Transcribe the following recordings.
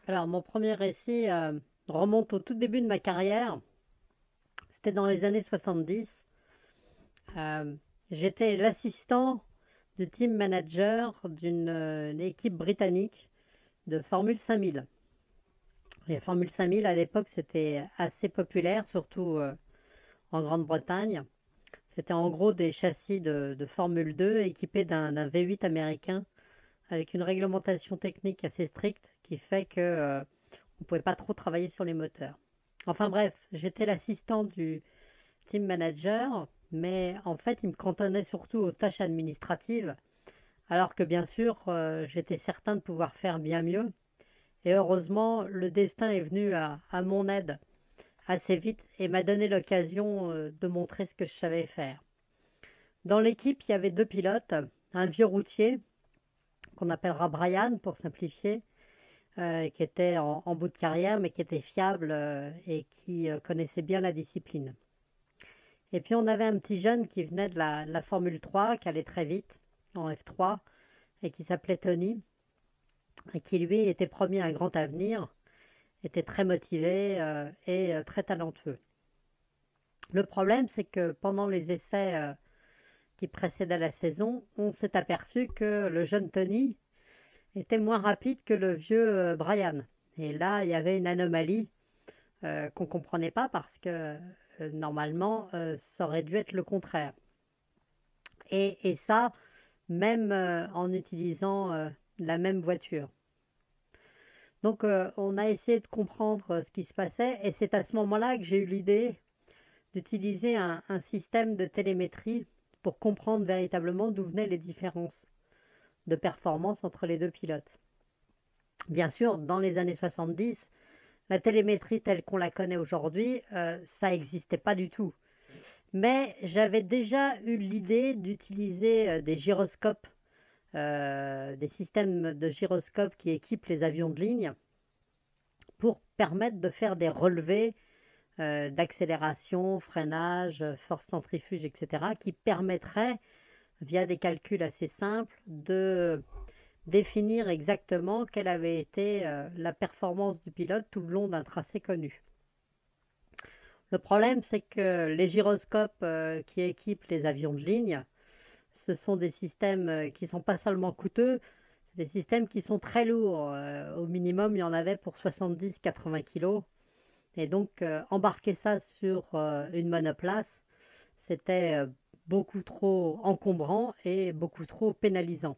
Alors, mon premier récit remonte au tout début de ma carrière. C'était dans les années 70. Euh, J'étais l'assistant du team manager d'une équipe britannique de Formule 5000. Les Formule 5000, à l'époque, c'était assez populaire, surtout en Grande-Bretagne. C'était en gros des châssis de Formule 2 équipés d'un V8 américain avec une réglementation technique assez stricte qui fait que on ne pouvait pas trop travailler sur les moteurs. Enfin bref, j'étais l'assistant du team manager, mais en fait, il me cantonnait surtout aux tâches administratives, alors que bien sûr, j'étais certain de pouvoir faire bien mieux. Et heureusement, le destin est venu à mon aide assez vite et m'a donné l'occasion de montrer ce que je savais faire. Dans l'équipe, il y avait deux pilotes, un vieux routier qu'on appellera Brian pour simplifier, qui était en bout de carrière, mais qui était fiable et qui connaissait bien la discipline. Et puis on avait un petit jeune qui venait de la Formule 3, qui allait très vite en F3, et qui s'appelait Tony, et qui lui était promis un grand avenir, était très motivé et très talentueux. Le problème, c'est que pendant les essais qui précédaient la saison, on s'est aperçu que le jeune Tony était moins rapide que le vieux Brian. Et là, il y avait une anomalie qu'on ne comprenait pas parce que normalement, ça aurait dû être le contraire. Et ça, même en utilisant la même voiture. Donc, on a essayé de comprendre ce qui se passait et c'est à ce moment-là que j'ai eu l'idée d'utiliser un système de télémétrie pour comprendre véritablement d'où venaient les différences de performance entre les deux pilotes. Bien sûr, dans les années 70, la télémétrie telle qu'on la connaît aujourd'hui, ça n'existait pas du tout. Mais j'avais déjà eu l'idée d'utiliser des gyroscopes, des systèmes de gyroscopes qui équipent les avions de ligne pour permettre de faire des relevés d'accélération, freinage, force centrifuge, etc., qui permettraient, via des calculs assez simples, de définir exactement quelle avait été la performance du pilote tout le long d'un tracé connu. Le problème, c'est que les gyroscopes qui équipent les avions de ligne, ce sont des systèmes qui ne sont pas seulement coûteux, c'est des systèmes qui sont très lourds. Au minimum, il y en avait pour 70-80 kg. Et donc, embarquer ça sur une monoplace, c'était beaucoup trop encombrant et beaucoup trop pénalisant.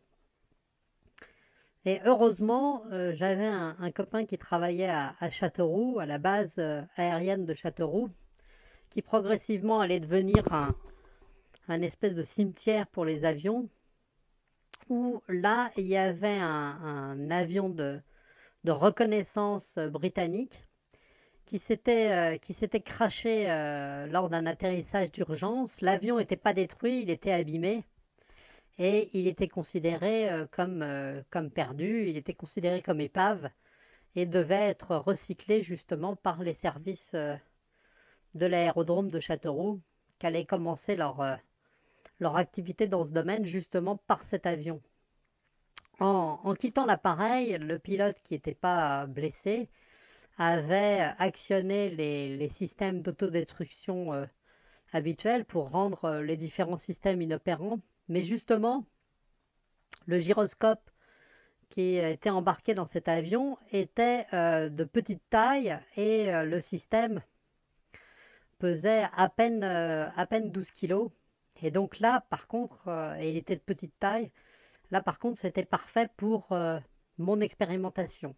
Et heureusement, j'avais un copain qui travaillait à Châteauroux, à la base aérienne de Châteauroux, qui progressivement allait devenir un espèce de cimetière pour les avions, où là, il y avait un avion de reconnaissance britannique qui s'était crashé lors d'un atterrissage d'urgence. L'avion n'était pas détruit, il était abîmé et il était considéré comme perdu, il était considéré comme épave et devait être recyclé justement par les services de l'aérodrome de Châteauroux, qui allaient commencer leur activité dans ce domaine justement par cet avion. En quittant l'appareil, le pilote qui n'était pas blessé avait actionné les systèmes d'autodestruction habituels pour rendre les différents systèmes inopérants. Mais justement, le gyroscope qui était embarqué dans cet avion était de petite taille et le système pesait à peine 12 kilos. Et donc là, par contre, il était de petite taille. Là, par contre, c'était parfait pour mon expérimentation.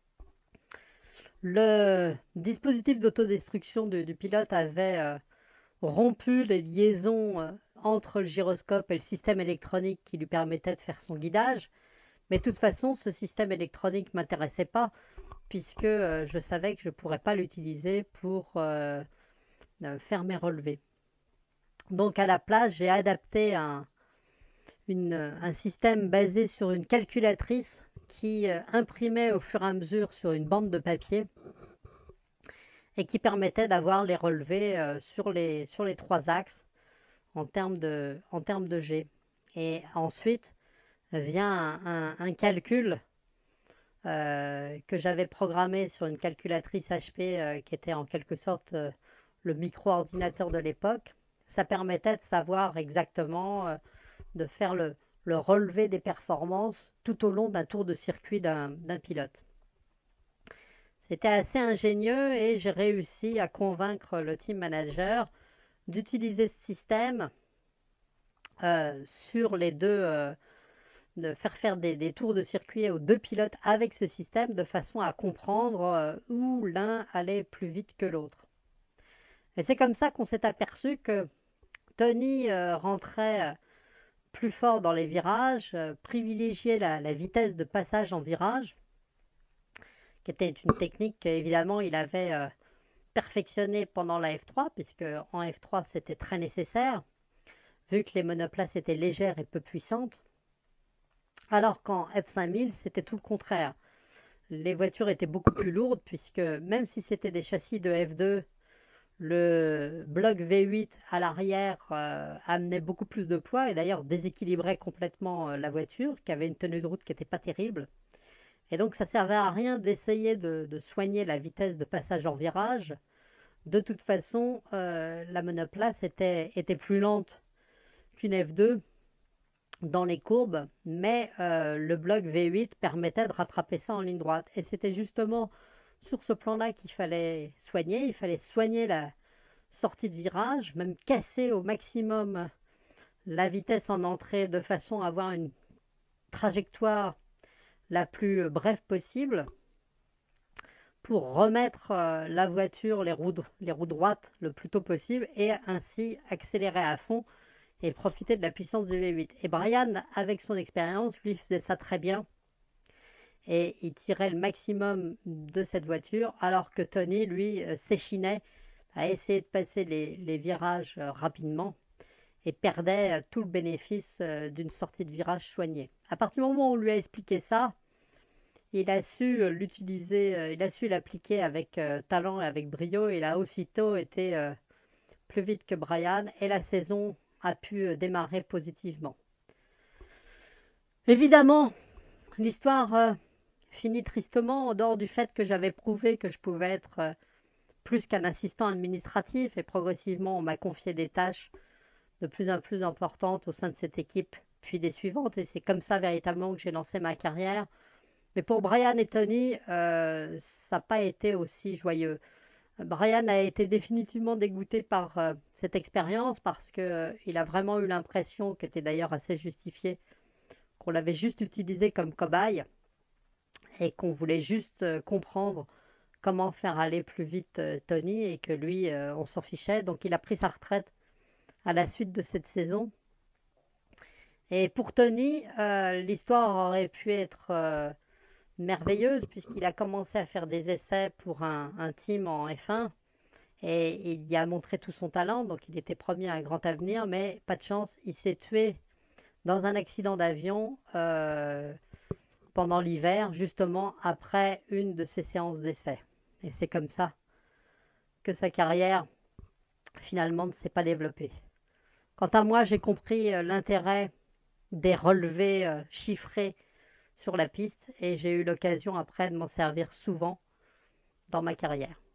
Le dispositif d'autodestruction du pilote avait rompu les liaisons entre le gyroscope et le système électronique qui lui permettait de faire son guidage. Mais de toute façon, ce système électronique ne m'intéressait pas puisque je savais que je ne pourrais pas l'utiliser pour faire mes relevés. Donc à la place, j'ai adapté un système basé sur une calculatrice qui imprimait au fur et à mesure sur une bande de papier et qui permettait d'avoir les relevés sur les trois axes en termes de G. Et ensuite vient un calcul que j'avais programmé sur une calculatrice HP qui était en quelque sorte le micro-ordinateur de l'époque. Ça permettait de savoir exactement, de faire le relevé des performances tout au long d'un tour de circuit d'un pilote. C'était assez ingénieux et j'ai réussi à convaincre le team manager d'utiliser ce système sur les deux, de faire des tours de circuit aux deux pilotes avec ce système de façon à comprendre où l'un allait plus vite que l'autre. Et c'est comme ça qu'on s'est aperçu que Tony rentrait plus fort dans les virages, privilégiait la vitesse de passage en virage, qui était une technique qu'évidemment il avait perfectionnée pendant la F3, puisque en F3 c'était très nécessaire, vu que les monoplaces étaient légères et peu puissantes. Alors qu'en F5000, c'était tout le contraire. Les voitures étaient beaucoup plus lourdes, puisque même si c'était des châssis de F2, le bloc V8 à l'arrière amenait beaucoup plus de poids et d'ailleurs déséquilibrait complètement la voiture, qui avait une tenue de route qui n'était pas terrible. Et donc ça servait à rien d'essayer de soigner la vitesse de passage en virage. De toute façon, la monoplace était plus lente qu'une F2 dans les courbes, mais le bloc V8 permettait de rattraper ça en ligne droite. Et c'était justement sur ce plan-là qu'il fallait soigner. Il fallait soigner la sortie de virage, même casser au maximum la vitesse en entrée de façon à avoir une trajectoire la plus brève possible pour remettre la voiture, les roues droites le plus tôt possible et ainsi accélérer à fond et profiter de la puissance du V8. Et Brian, avec son expérience, lui faisait ça très bien et il tirait le maximum de cette voiture, alors que Tony, lui, s'échinait à essayer de passer les virages rapidement et perdait tout le bénéfice d'une sortie de virage soignée. À partir du moment où on lui a expliqué ça, il a su l'utiliser, il a su l'appliquer avec talent et avec brio. Il a aussitôt été plus vite que Brian et la saison a pu démarrer positivement. Évidemment, l'histoire finit tristement, en dehors du fait que j'avais prouvé que je pouvais être plus qu'un assistant administratif et progressivement on m'a confié des tâches de plus en plus importantes au sein de cette équipe, puis des suivantes, et c'est comme ça véritablement que j'ai lancé ma carrière. Mais pour Brian et Tony, ça n'a pas été aussi joyeux. Brian a été définitivement dégoûté par cette expérience parce qu'il a vraiment eu l'impression, qui était d'ailleurs assez justifiée, qu'on l'avait juste utilisé comme cobaye et qu'on voulait juste comprendre comment faire aller plus vite Tony et que lui, on s'en fichait. Donc il a pris sa retraite à la suite de cette saison. Et pour Tony, l'histoire aurait pu être merveilleuse puisqu'il a commencé à faire des essais pour un team en F1 et il y a montré tout son talent, donc il était promis à un grand avenir, mais pas de chance, il s'est tué dans un accident d'avion pendant l'hiver, justement après une de ses séances d'essai. Et c'est comme ça que sa carrière finalement ne s'est pas développée. Quant à moi, j'ai compris l'intérêt des relevés chiffrés sur la piste et j'ai eu l'occasion après de m'en servir souvent dans ma carrière.